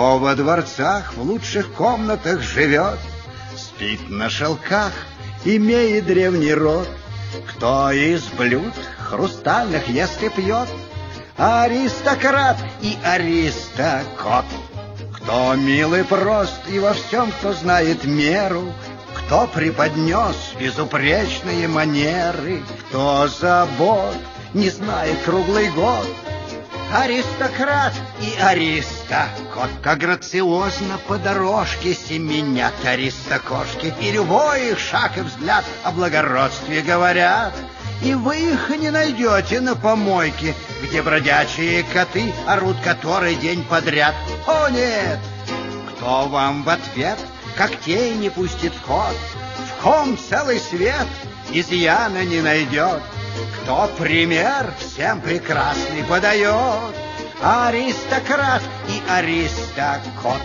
Кто во дворцах в лучших комнатах живет, спит на шелках, имеет древний род, кто из блюд хрустальных ест и пьет, аристократ и аристокот. Кто милый прост и во всем, кто знает меру, кто преподнес безупречные манеры, кто забот не знает круглый год. Аристократ и аристокот, как грациозно по дорожке семенят аристокошки, и любой их шаг и взгляд о благородстве говорят. И вы их не найдете на помойке, где бродячие коты орут который день подряд. О нет! Кто вам в ответ когтей не пустит в ход, в ком целый свет изъяна не найдет, кто пример всем прекрасный подает, аристократ и аристокот.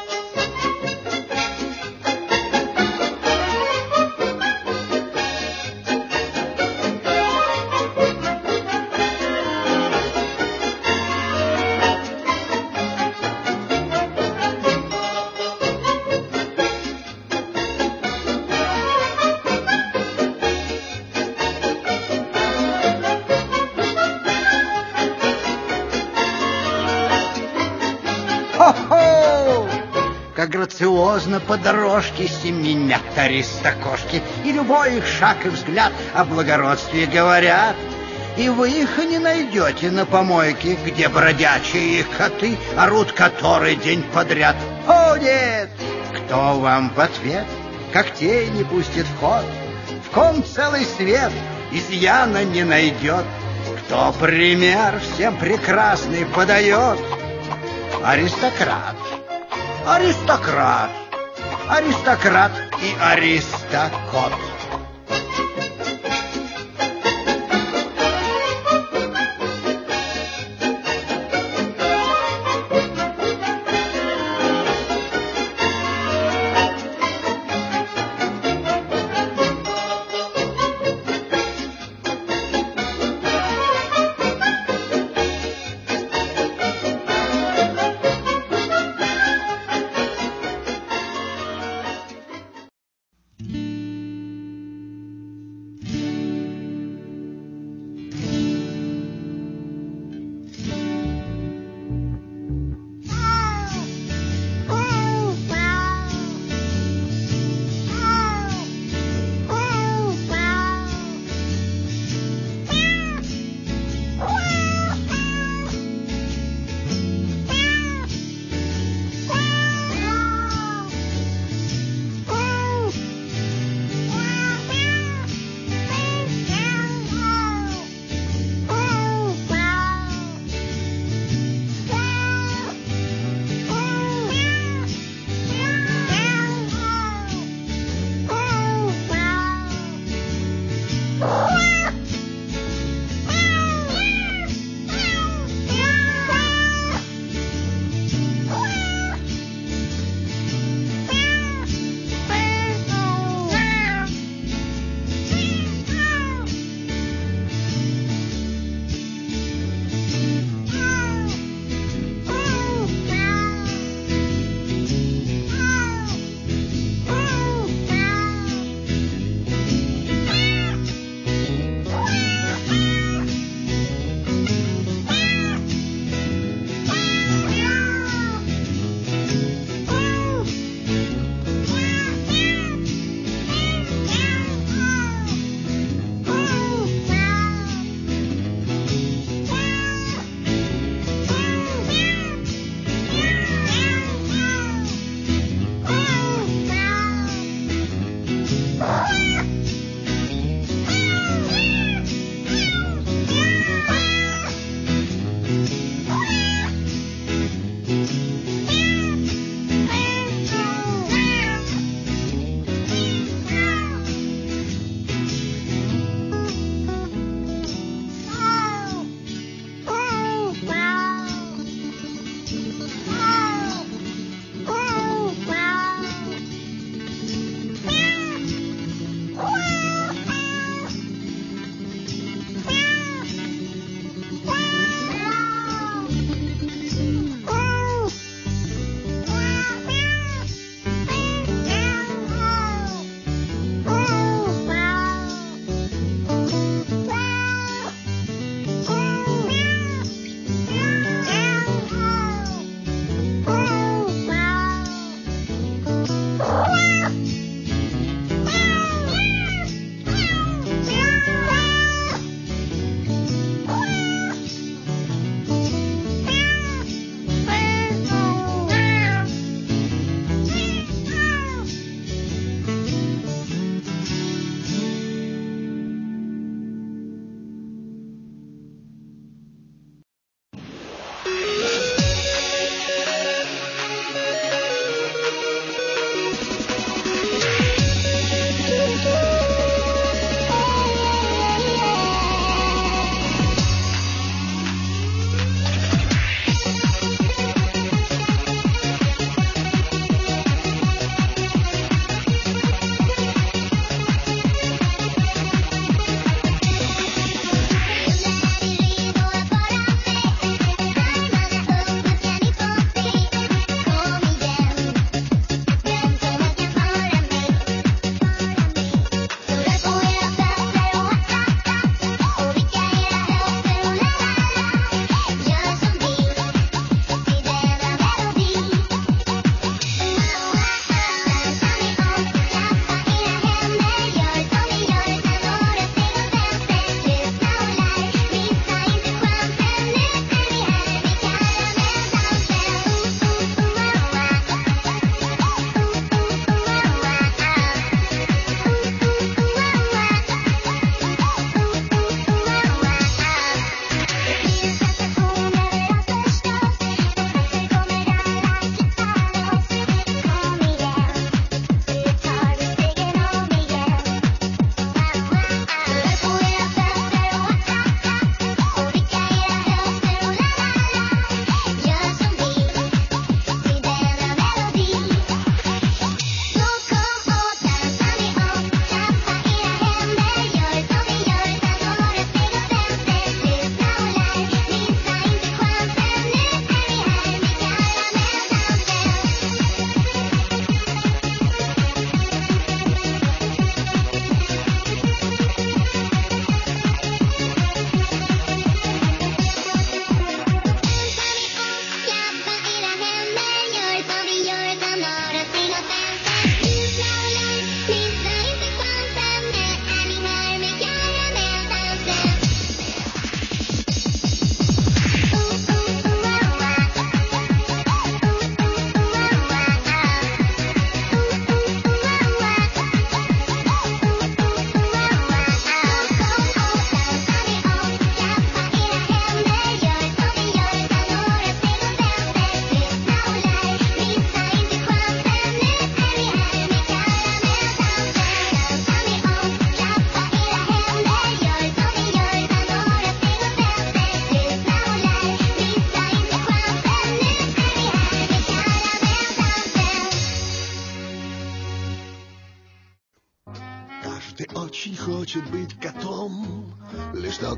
Хо-хо! Как грациозно по дорожке семенят аристокошки, и любой их шаг и взгляд о благородстве говорят. И вы их не найдете на помойке, где бродячие коты орут который день подряд. О, нет! Кто вам в ответ когтей не пустит в ход, в ком целый свет изъяна не найдет, кто пример всем прекрасный подает, аристократ, аристократ, аристократ и аристокот.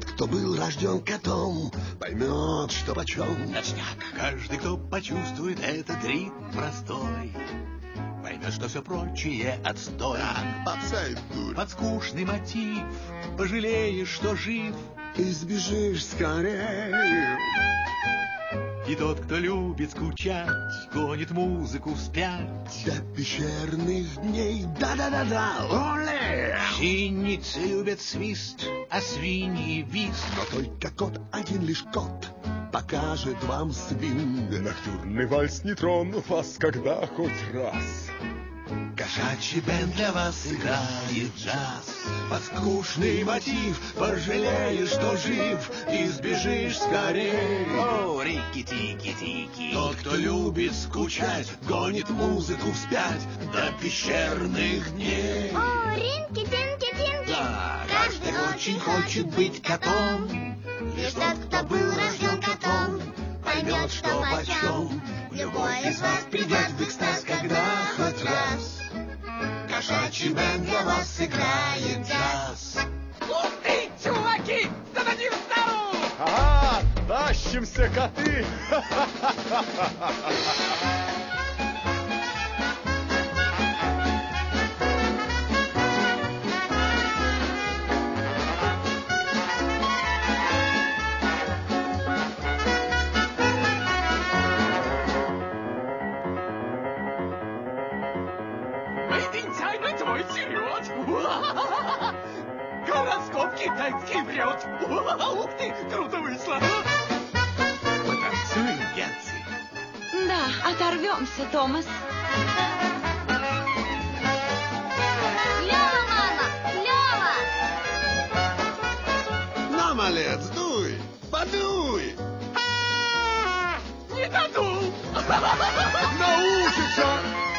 тот, кто был рожден котом, поймет, что почем. Ночняк. Каждый, кто почувствует этот ритм простой, поймет, что все прочее отстой. Попсай, дурь. Под скучный мотив пожалеешь, что жив. И сбежишь скорее. И тот, кто любит скучать, гонит музыку вспять. До пещерных дней, да-да-да-да, оле! Синицы любят свист, а свиньи вист. Но только кот, один лишь кот, покажет вам свинг. Ноктюрный вальс не тронул вас, когда хоть раз. Кошачий бенд для вас играет джаз. Под скучный мотив пожалеешь, что жив, и сбежишь скорей. О, рики-тики-тики. Тот, кто любит скучать, гонит музыку вспять до пещерных дней. О, ринки-тинки-тинки. Да, каждый очень хочет быть котом. Лишь тот, кто был рожден котом, поймет, что почем. Любой из вас придет в экстаз, когда хоть раз Кошачий бенд для вас играет джаз. Ух ты, чуваки! Зададим стару! Ага, тащимся, коты! Гороскоп китайский врет. Ух ты, круто вышло. Потанцуем, перцы. Да, оторвемся, Томас. Клево, мама, клево! На, малец, дуй, подуй! Не додул. Научится!